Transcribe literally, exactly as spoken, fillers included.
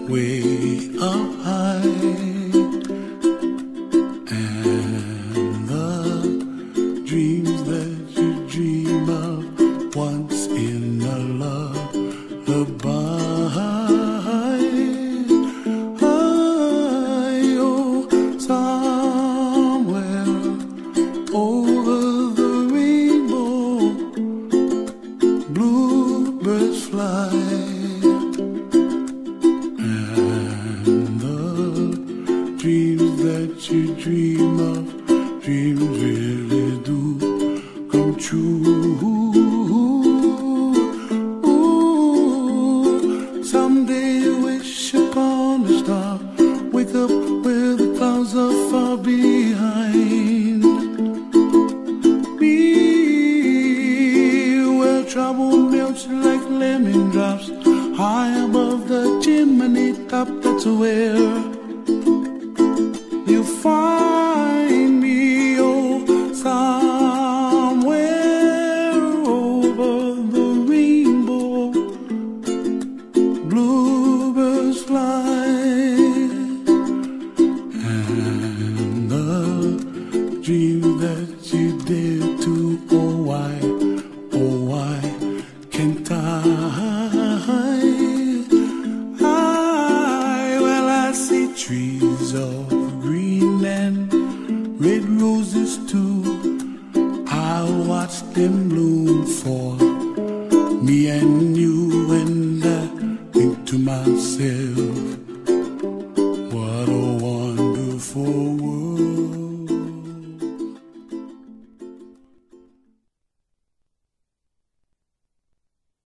way up high, and the dreams that you dream of once in a lullaby. Dreams that you dream of, dreams really do come true. Ooh, someday you wish upon a star, wake up where the clouds are far behind me, where trouble melts like lemon drops, high above the chimney top. That's where you find me, oh, somewhere over the rainbow. Bluebirds fly, and the dreams that you dare to, oh why, oh why can't I? I, well, I see trees of green and red roses too. I'll watch them bloom for me and you, and I think to myself,